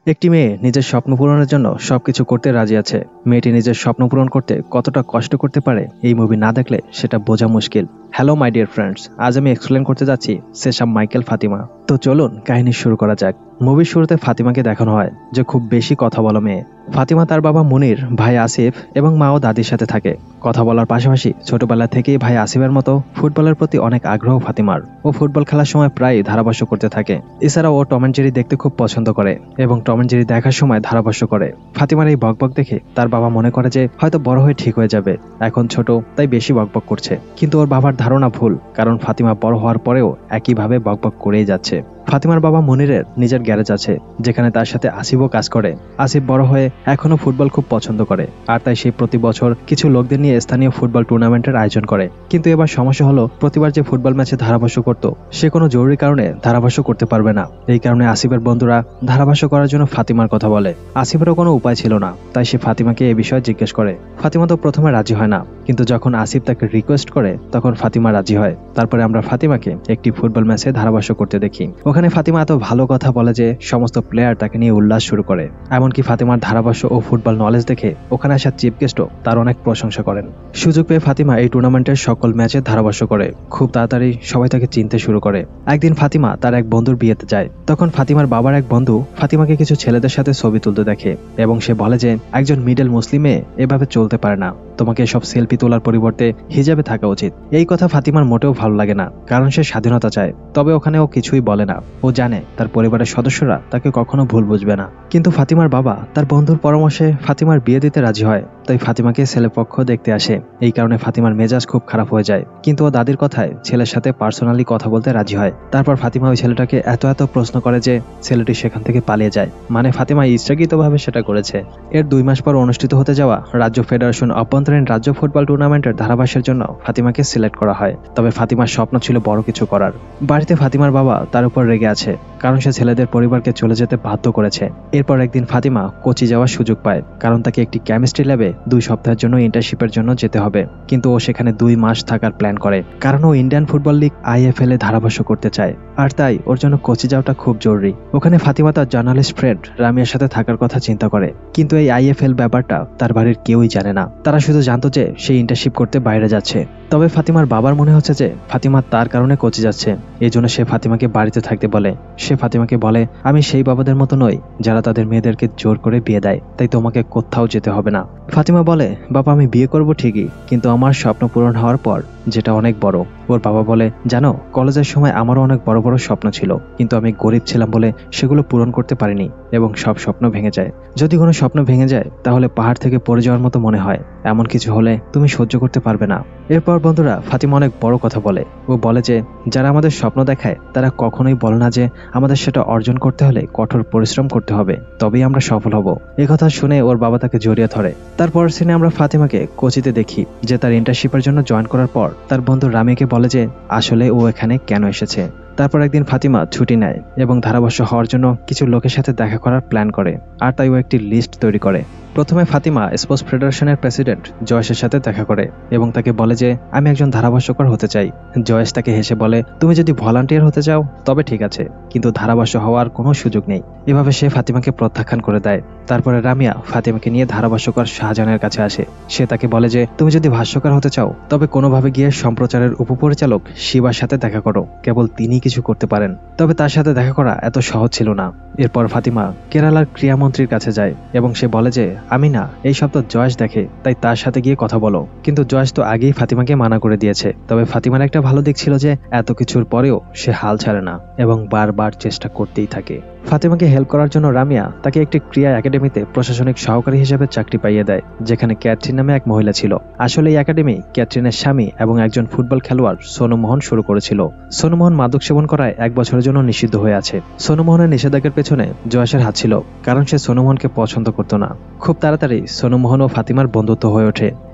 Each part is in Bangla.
একটি মেয়ে নিজের স্বপ্ন পূরণের জন্য সবকিছু করতে রাজি আছে। মেয়েটি নিজের স্বপ্ন পূরণ করতে কতটা কষ্ট করতে পারে এই মুভি না দেখলে সেটা বোঝা মুশকিল। হ্যালো মাই ডিয়ার ফ্রেন্ডস, আজ আমি এক্সপ্লেন করতে যাচ্ছি সেসাম মাইকেল ফাতিমা। তো চলুন কাহিনী শুরু করা যাক। মুভির শুরুতে ফাতিমাকে দেখানো হয় যে খুব বেশি কথা বলো মেয়ে। ফাতিমা তার বাবা মুনির, ভাই আসিফ এবং মা ও দাদির সাথে থাকে। কথা বলার পাশাপাশি ছোটবেলা থেকেই ভাই আসিফের মতো ফুটবলের প্রতি অনেক আগ্রহ ফাতিমার। ও ফুটবল খেলার সময় প্রায় ধারাভাষ্য করতে থাকে। এছাড়াও ও টম অ্যান্ড জেরি দেখতে খুব পছন্দ করে এবং টম অ্যান্ড জেরি দেখার সময় ধারাভাষ্য করে। ফাতিমার এই বকবক দেখে তার বাবা মনে করে যে হয়তো বড় হয়ে ঠিক হয়ে যাবে, এখন ছোট তাই বেশি বকবক করছে। কিন্তু ওর বাবার ধারণা ভুল, কারণ ফাতিমা বড় হওয়ার পরেও একইভাবে বকবক করেই যাচ্ছে। ফাতিমার বাবা মনিরের নিজের গ্যারেজ আছে, যেখানে তার সাথে আসিফও কাজ করে। আসিফ বড় হয়ে এখনো ফুটবল খুব পছন্দ করে, আর তাই সে প্রতি বছর কিছু লোকদের নিয়ে স্থানীয় ফুটবল টুর্নামেন্টের আয়োজন করে। কিন্তু এবার সমস্যা হলো, প্রতিবার যে ফুটবল ম্যাচে ধারাভাষ্য করত সে কোনো জরুরি কারণে ধারাভাষ্য করতে পারবে না। এই কারণে আসিফের বন্ধুরা ধারাভাষ্য করার জন্য ফাতিমার কথা বলে। আসিফেরও কোনো উপায় ছিল না, তাই সে ফাতিমাকে এ বিষয়ে জিজ্ঞেস করে। ফাতিমা তো প্রথমে রাজি হয় না, কিন্তু যখন আসিফ তাকে রিকোয়েস্ট করে তখন ফাতিমা রাজি হয়। তারপরে আমরা ফাতিমাকে একটি ফুটবল ম্যাচে ধারাভাষ্য করতে দেখি। ওখানে ফাতিমা এত ভালো কথা বলে যে সমস্ত প্লেয়ার তাকে নিয়ে উল্লাস শুরু করে। এমনকি ফাতিমার ধারাভাষ্য ও ফুটবল নলেজ দেখে ওখানে আসা চিফ গেস্টও তার অনেক প্রশংসা করেন। সুযোগ পেয়ে ফাতিমা এই টুর্নামেন্টের সকল ম্যাচে ধারাভাষ্য করে। খুব তাড়াতাড়ি সবাই তাকে চিনতে শুরু করে। একদিন ফাতিমা তার এক বন্ধুর বিয়েতে যায়। তখন ফাতিমার বাবার এক বন্ধু ফাতিমাকে কিছু ছেলেদের সাথে ছবি তুলতে দেখে এবং সে বলে যে একজন মিডল মুসলিম মেয়ে এভাবে চলতে পারে না, তোমাকে সব সেলফি তোলার পরিবর্তে হিজাবে থাকা উচিত। এই কথা ফাতিমার মোটেও ভালো লাগে না, কারণ সে স্বাধীনতা চায়। তবে ওখানে ও কিছুই বলে না। ও জানে তার পরিবারের সদস্যরা তাকে কখনো ভুল বুঝবে না। কিন্তু ফাতিমার বাবা তার বন্ধুর পরামর্শে ফাতিমার বিয়ে দিতে রাজি হয়, তাই ফাতিমাকে ছেলেপক্ষ দেখতে আসে। এই কারণে ফাতিমার মেজাজ খুব খারাপ হয়ে যায়, কিন্তু ও দাদির কথায় ছেলের সাথে পার্সোনালি কথা বলতে রাজি হয়। তারপর ফাতিমা ওই ছেলেটাকে এত প্রশ্ন করে যে ছেলেটি সেখান থেকে পালিয়ে যায়। মানে ফাতিমা ইচ্ছাকৃতভাবে সেটা করেছে। এর 2 মাস পর অনুষ্ঠিত হতে যাওয়া রাজ্য ফেডারেশন অভ্যন্তরীণ রাজ্য ফুটবল টুর্নামেন্টের ধারাভাষ্যের জন্য ফাতিমাকে সিলেক্ট করা হয়। তবে ফাতিমার স্বপ্ন ছিল বড় কিছু করার। বাড়িতে ফাতিমার বাবা তার উপর রেগে আছে, কারণ সে ছেলেদের পরিবারকে চলে যেতে বাধ্য করেছে। এরপর একদিন ফাতিমা কোচি যাওয়ার সুযোগ পায়, কারণ তাকে একটি কেমিস্ট্রি ল্যাবে 2 সপ্তাহের জন্য ইন্টার্নশিপের জন্য যেতে হবে। কিন্তু ও সেখানে 2 মাস থাকার প্ল্যান করে, কারণ ও ইন্ডিয়ান ফুটবল লিগ IFL এ ধারাভাষ্য করতে চায়। আর তাই ওর জন্য কোচি যাওয়াটা খুব জরুরি। ওখানে ফাতিমা তার জার্নালিস্ট ফ্রেন্ড রামিয়ার সাথে থাকার কথা চিন্তা করে, কিন্তু এই IFL ব্যাপারটা তার বাড়ির কেউই জানে না। তারা শুধু জানতো যে সে ইন্টার্নশিপ করতে বাইরে যাচ্ছে। তবে ফাতিমার বাবার মনে হচ্ছে যে ফাতিমা তার কারণে কোচি যাচ্ছে, এই জন্য সে ফাতিমাকে বাড়িতে থাকতে বলে। সে ফাতিমাকে বলে, আমি সেই বাবাদের মতো নই যারা তাদের মেয়েদেরকে জোর করে বিয়ে দেয়, তাই তোমাকে কোথাও যেতে হবে না। ফাতিমা বলে, বাবা আমি বিয়ে করব ঠিকই, কিন্তু আমার স্বপ্ন পূরণ হওয়ার পর, যেটা অনেক বড়। ওর বাবা বলে, জানো কলেজের সময় আমারও অনেক বড় বড় স্বপ্ন ছিল, কিন্তু আমি গরিব ছিলাম বলে সেগুলো পূরণ করতে পারিনি এবং সব স্বপ্ন ভেঙে যায়। যদি কোনো স্বপ্ন ভেঙে যায় তাহলে পাহাড় থেকে পড়ে যাওয়ার মতো মনে হয়। এমন কিছু হলে তুমি সহ্য করতে পারবে না। এরপর বন্ধুরা ফাতিমা অনেক বড় কথা বলে। ও বলে যে যারা আমাদের স্বপ্ন দেখায় তারা কখনোই বলে না যে আমাদের সেটা অর্জন করতে হলে কঠোর পরিশ্রম করতে হবে, তবেই আমরা সফল হব। এই কথা শুনে ওর বাবা তাকে জড়িয়ে ধরে। তারপর সিনে আমরা ফাতিমাকে কোচিতে দেখি যে তার ইন্টার্নশিপের জন্য জয়েন করার পর তার বন্ধু রামিকে বলে যে আসলে ও এখানে কেন এসেছে। তারপর একদিন ফাতিমা ছুটি নেয় এবং ধারাভাষ্য হওয়ার জন্য কিছু লোকের সাথে দেখা করার প্ল্যান করে। আর তাই ও একটি লিস্ট তৈরি করে। প্রথমে ফাতিমা স্পোর্টস ফেডারেশনের প্রেসিডেন্ট জয়েসের সাথে দেখা করে এবং তাকে বলে যে আমি একজন ধারাভাষ্যকার হতে চাই। জয়েস তাকে হেসে বলে, তুমি যদি ভলান্টিয়ার হতে চাও তবে ঠিক আছে, কিন্তু ধারাভাষ্য হওয়ার কোনো সুযোগ নেই। এভাবে সে ফাতিমাকে প্রত্যাখ্যান করে দেয়। তারপরে রামিয়া ফাতিমাকে নিয়ে ধারাভাষ্যকার শাহজাহানের কাছে আসে। সে তাকে বলে যে তুমি যদি ভাষ্যকার হতে চাও তবে কোনোভাবে গিয়ে সম্প্রচারের উপপরিচালক শিবার সাথে দেখা করো, কেবল তিনি কিছু করতে পারেন। তবে তার সাথে দেখা করা এত সহজ ছিল না। এরপর ফাতিমা কেরালার ক্রীড়ামন্ত্রীর কাছে যায় এবং সে বলে যে আমি না, এই সপ্তাহ জয়েস দেখে, তাই তার সাথে গিয়ে কথা বলো। কিন্তু জয়েস তো আগেই ফাতিমাকে মানা করে দিয়েছে। তবে ফাতিমার একটা ভালো দিক ছিল যে এত কিছুর পরেও সে হাল ছাড়ে না এবং বারবার চেষ্টা করতেই থাকে। ফাতিমাকে হেল্প করার জন্য রামিয়া তাকে একটি ক্রীড়া একাডেমিতে প্রশাসনিক সহকারী হিসেবে চাকরি পাইয়ে দেয়, যেখানে ক্যাটরিন নামে এক মহিলা ছিল। আসলে এই একাডেমি ক্যাটরিনের স্বামী এবং একজন ফুটবল খেলোয়াড় সোনু মোহন শুরু করেছিল। সোনু মোহন মাদক সেবন করায় 1 বছরের জন্য নিষিদ্ধ হয়ে আছে। সোনু মোহনের নিষেধাজ্ঞার পেছনে জয়েসের হাত ছিল, কারণ সে সোনু মোহনকে পছন্দ করত না। খুব তাড়াতাড়ি সোনু মোহন ও ফাতিমার বন্ধুত্ব হয়ে ওঠে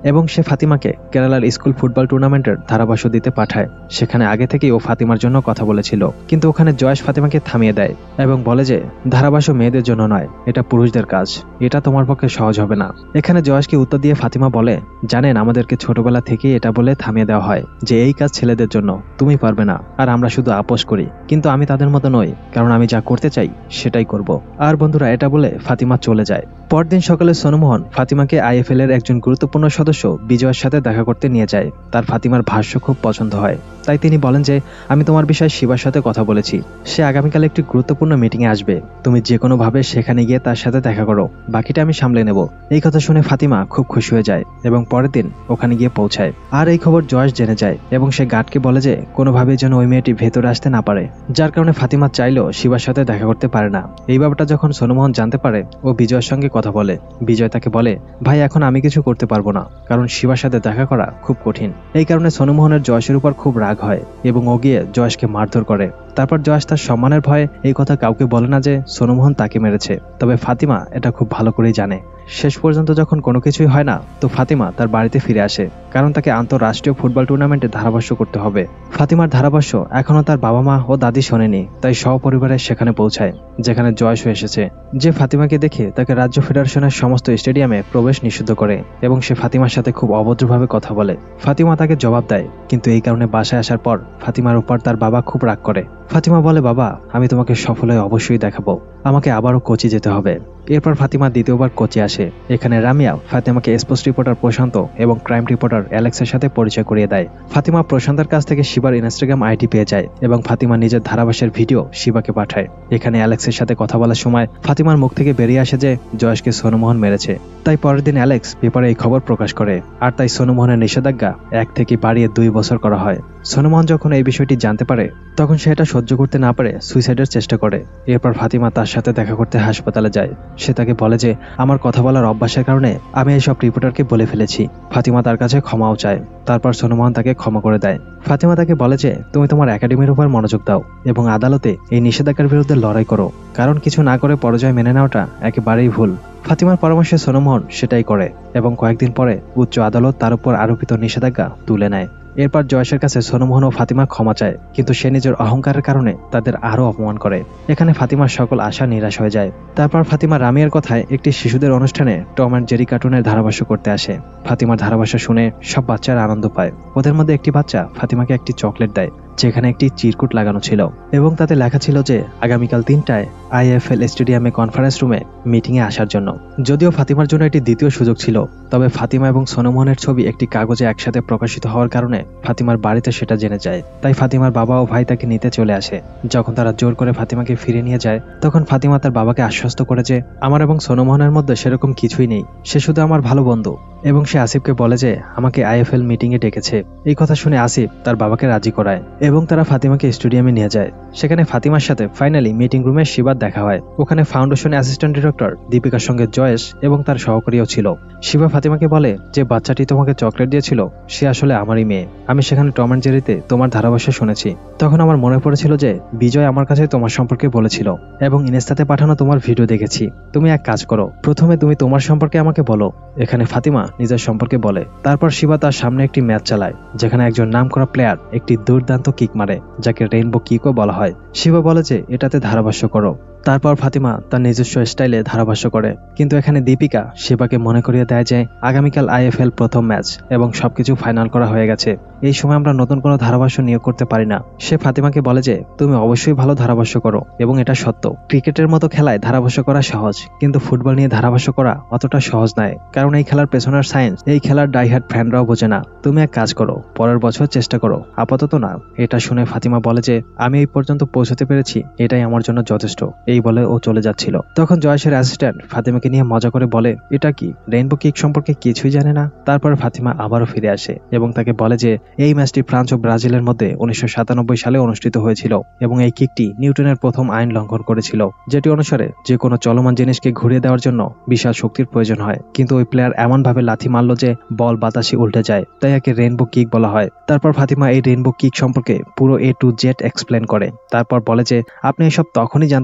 এবং সে ফাতিমাকে কেরালার স্কুল ফুটবল টুর্নামেন্টের ধারাভাষ্য দিতে পাঠায়। সেখানে আগে থেকেই ও ফাতিমার জন্য কথা বলেছিল, কিন্তু ওখানে জয়েশ ফাতিমাকে থামিয়ে দেয় এবং বলে যে ধারাভাষ্য মেয়েদের জন্য নয়, এটা পুরুষদের কাজ, এটা তোমার পক্ষে সহজ হবে না। এখানে জয়েশকে উত্তর দিয়ে ফাতিমা বলে, জানেন আমাদেরকে ছোটবেলা থেকেই এটা বলে থামিয়ে দেওয়া হয় যে এই কাজ ছেলেদের জন্য, তুমি পারবে না, আর আমরা শুধু আপোষ করি, কিন্তু আমি তাদের মতো নই, কারণ আমি যা করতে চাই সেটাই করব। আর বন্ধুরা, এটা বলে ফাতিমা চলে যায়। পরদিন সকালে সোনুমোহন ফাতিমাকে আইএফএল এর একজন গুরুত্বপূর্ণ সদস্য বিজয়ের সাথে দেখা করতে নিয়ে যায়। তার ফাতিমার ভাষ্য খুব পছন্দ হয়, তাই তিনি বলেন যে আমি তোমার বিষয়ে শিবার সাথে কথা বলেছি, সে আগামীকাল একটি গুরুত্বপূর্ণ মিটিংয়ে আসবে, তুমি যে কোনো ভাবে সেখানে গিয়ে তার সাথে দেখা করো, বাকিটা আমি সামলে নেব। এই কথা শুনে ফাতিমা খুব খুশি হয়ে যায় এবং পরের দিন ওখানে গিয়ে পৌঁছায়। আর এই খবর জয়েশ জেনে যায় এবং সে গার্ডকে বলে যে কোনোভাবেই যেন ওই মেয়েটি ভেতরে আসতে না পারে, যার কারণে ফাতিমা চাইলেও শিবার সাথে দেখা করতে পারে না। এই ব্যাপারটা যখন সোনুমোহন জানতে পারে, ও বিজয়ের সঙ্গে কথা বলে। বিজয় তাকে বলে, ভাই এখন আমি কিছু করতে পারবো না, কারণ শিবার সাথে দেখা করা খুব কঠিন। এই কারণে সোনুমোহনের জয়েশের উপর খুব রাগ হয় এবং ও গিয়ে জয়েশকে মারধর করে। তারপর জয়েশ তার সম্মানের ভয়ে এই কথা কাউকে বলে না যে সোনুমোহন তাকে মেরেছে, তবে ফাতিমা এটা খুব ভালো করেই জানে। শেষ পর্যন্ত যখন কোনো কিছুই হয় না, তো ফাতিমা তার বাড়িতে ফিরে আসে, কারণ তাকে আন্তঃরাষ্ট্রীয় ফুটবল টুর্নামেন্টে ধারাভাষ্য করতে হবে। ফাতিমার ধারাভাষ্য এখনো তার বাবা মা ও দাদি শোনেনি, তাই সপরিবারে সেখানে পৌঁছায়, যেখানে জয়েশও এসেছে। যে ফাতিমাকে দেখে তাকে রাজ্য ফেডারেশনের সমস্ত স্টেডিয়ামে প্রবেশ নিষিদ্ধ করে এবং সে ফাতিমার সাথে খুব অভদ্রভাবে কথা বলে। ফাতিমা তাকে জবাব দেয়, কিন্তু এই কারণে বাসায় আসার পর ফাতিমার উপর তার বাবা খুব রাগ করে। ফাতিমা বলে, বাবা আমি তোমাকে সফল হয়ে অবশ্যই দেখাবো, আমাকে আবারও কোচি যেতে হবে। এরপর ফাতিমা দ্বিতীয়বার কোচি আসে। এখানে রামিয়া ফাতিমাকে স্পোর্টস রিপোর্টার প্রশান্ত এবং ক্রাইম রিপোর্টার অ্যালেক্সের সাথে পরিচয় করিয়ে দেয়। ফাতিমা প্রশান্তের কাছ থেকে শিবার ইনস্টাগ্রাম আইডি পেয়ে যায় এবং ফাতিমা নিজের ধারাভাষ্যের ভিডিও শিবাকে পাঠায়। এখানে অ্যালেক্সের সাথে কথা বলার সময় ফাতিমার মুখ থেকে বেরিয়ে আসে যে জয়েশকে সোনুমোহন মেরেছে। তাই পরের দিন অ্যালেক্স পেপারে এই খবর প্রকাশ করে, আর তাই সোনুমোহনের নিষেধাজ্ঞা 1 থেকে বাড়িয়ে 2 বছর করা হয়। সোনুমোহন যখন এই বিষয়টি জানতে পারে, তখন সে এটা সহ্য করতে না পারে সুইসাইডের চেষ্টা করে। এরপর ফাতিমা তার সাথে দেখা করতে হাসপাতালে যায়। সে তাকে বলে যে আমার কথা বলার অভ্যাসের কারণে আমি এইসব রিপোর্টারকে বলে ফেলেছি। ফাতিমা তার কাছে ক্ষমাও চায়। তারপর সোনুমোহন তাকে ক্ষমা করে দেয়। ফাতিমা তাকে বলে যে তুমি তোমার একাডেমির উপর মনোযোগ দাও এবং আদালতে এই নিষেধাজ্ঞার বিরুদ্ধে লড়াই করো, কারণ কিছু না করে পরাজয় মেনে নেওয়াটা একেবারেই ভুল। ফাতিমার পরামর্শে সোনুমোহন সেটাই করে এবং কয়েকদিন পরে উচ্চ আদালত তার উপর আরোপিত নিষেধাজ্ঞা তুলে নেয়। এরপর জয়েশের কাছে সোনুমোহন ও ফাতিমা ক্ষমা চায়, কিন্তু সে নিজের অহংকারের কারণে তাদের আরও অপমান করে। এখানে ফাতিমার সকল আশা নিরাশ হয়ে যায়। তারপর ফাতিমা রামিয়ার কথায় একটি শিশুদের অনুষ্ঠানে টম অ্যান্ড জেরি কার্টুনের ধারাভাষ্য করতে আসে। ফাতিমার ধারাভাষ্য শুনে সব বাচ্চারা আনন্দ পায়। ওদের মধ্যে একটি বাচ্চা ফাতিমাকে একটি চকলেট দেয়, যেখানে একটি চিরকুট লাগানো ছিল এবং তাতে লেখা ছিল যে আগামীকাল 3টায় আইএফএল স্টেডিয়ামে কনফারেন্স রুমে মিটিংয়ে আসার জন্য। যদিও ফাতিমার জন্য এটি দ্বিতীয় সুযোগ ছিল, তবে ফাতিমা এবং সোনুমোহনের ছবি একটি কাগজে একসাথে প্রকাশিত হওয়ার কারণে ফাতিমার বাড়িতে সেটা জেনে যায়। তাই ফাতিমার বাবা ও ভাই তাকে নিতে চলে আসে। যখন তারা জোর করে ফাতিমাকে ফিরে নিয়ে যায়, তখন ফাতিমা তার বাবাকে আশ্বস্ত করে যে আমার এবং সোনুমোহনের মধ্যে সেরকম কিছুই নেই, সে শুধু আমার ভালো বন্ধু। এবং সে আসিফকে বলে যে আমাকে আইএফএল মিটিংয়ে ডেকেছে। এই কথা শুনে আসিফ তার বাবাকে রাজি করায় এবং তারা ফাতিমাকে স্টেডিয়ামে নিয়ে যায়। সেখানে ফাতিমার সাথে ফাইনালি মিটিং রুমে শিবার দেখা হয়। ওখানে ফাউন্ডেশনের অ্যাসিস্ট্যান্ট ডিরেক্টর দীপিকার সঙ্গে জয়েশ এবং তার সহকারীও ছিল। শিবা ফাতিমাকে বলে যে বাচ্চাটি তোমাকে চকলেট দিয়েছিল সে আসলে আমারই মেয়ে। আমি সেখানে টম অ্যান্ড জেরিতে তোমার ধারাভাষ্য শুনেছি। তখন আমার মনে পড়েছিল যে বিজয় আমার কাছে তোমার সম্পর্কে বলেছিল এবং ইনস্টাতে পাঠানো তোমার ভিডিও দেখেছি। তুমি এক কাজ করো, প্রথমে তুমি তোমার সম্পর্কে আমাকে বলো। এখানে ফাতিমা নিজের সম্পর্কে বলে। তারপর শিবা তার সামনে একটি ম্যাচ চালায়, যেখানে একজন নামকরা প্লেয়ার একটি দুর্দান্ত কিক মারে, যাকে রেইনবো কিকও বলা হয়। শিবা বলে যে এটাতে ধারাভাষ্য করো। তারপর ফাতিমা তার নিজস্ব স্টাইলে ধারাভাষ্য করে, কিন্তু এখানে দীপিকা শিবাকে মনে করিয়ে দেয় যে আগামীকাল আইএফএল প্রথম ম্যাচ এবং সবকিছু ফাইনাল করা হয়ে গেছে। এই সময় আমরা নতুন কোনো ধারাভাষ্য নিয়োগ করতে পারি না। সে ফাতিমাকে বলে যে তুমি অবশ্যই ভালো ধারাভাষ্য করো এবং এটা সত্য। ক্রিকেটের মতো খেলায় ধারাভাষ্য করা সহজ, কিন্তু ফুটবল নিয়ে ধারাভাষ্য করা অতটা সহজ নয়, কারণ এই খেলার পেছনের সায়েন্স এই খেলার ডাইহার্ড ফ্যানরাও বোঝে না। তুমি এক কাজ করো, পরের বছর চেষ্টা করো, আপাতত না। এটা শুনে ফাতিমা বলে যে আমি এই পর্যন্ত পৌঁছতে পেরেছি, এটাই আমার জন্য যথেষ্ট। এই বলে ও চলে যাচ্ছিল। তখন জয়েশের অ্যাসিস্ট্যান্ট ফাতিমাকে নিয়ে মজা করে বলে এটা কি, রেইনবো কিক সম্পর্কে কিছুই জানে না। তারপর ফাতিমা আবারও ফিরে আসে এবং তাকে বলে যে এই ম্যাচটি ফ্রান্স ও ব্রাজিলের মধ্যে 1997 সালে অনুষ্ঠিত হয়েছিল এবং এই কিকটি নিউটনের প্রথম আইন লঙ্ঘন করেছিল, যেটি অনুসারে যে কোনো চলমান জিনিসকে ঘুরিয়ে দেওয়ার জন্য বিশাল শক্তির প্রয়োজন হয়। কিন্তু ওই প্লেয়ার এমন ভাবে লাথি মারল যে বল বাতাসে উল্টে যায়, তাই একে রেইনবো কিক বলা হয়। তারপর ফাতিমা এই রেইনবো কিক সম্পর্কে পুরো A to Z এক্সপ্লেন করে। তারপর বলে যে আপনি এসব তখনই জানতে পারবেন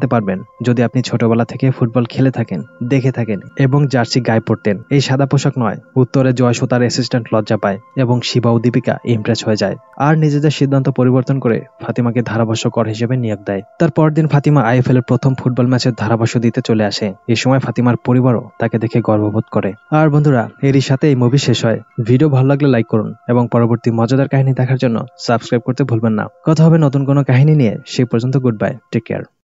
যদি আপনি ছোটবেলা থেকে ফুটবল খেলে থাকেন, দেখে থাকেন এবং জার্সি গায়ে পড়তেন। এই সাদা পোশাক নয়, উত্তরে জয়সু তার অ্যাসিস্ট্যান্ট লজ্জা পায় এবং শিবা ও দীপিকা ইমপ্রেস হয়ে যায় আর নিজেদের সিদ্ধান্ত পরিবর্তন করে ফাতিমাকে ধারাভাষ্যকর হিসেবে নিয়োগ দেয়। তার পরদিন ফাতিমা আইএফএল এর প্রথম ফুটবল ম্যাচের ধারাভাষ্য দিতে চলে আসে। এই সময় ফাতিমার পরিবারও তাকে দেখে গর্ববোধ করে। আর বন্ধুরা, এরই সাথে এই মুভি শেষ হয়। ভিডিও ভালো লাগলে লাইক করুন এবং পরবর্তী মজাদার কাহিনী দেখার জন্য সাবস্ক্রাইব করতে ভুলবেন না। কথা হবে নতুন কোনো কাহিনী নিয়ে, সেই পর্যন্ত গুড বাই, টেক কেয়ার।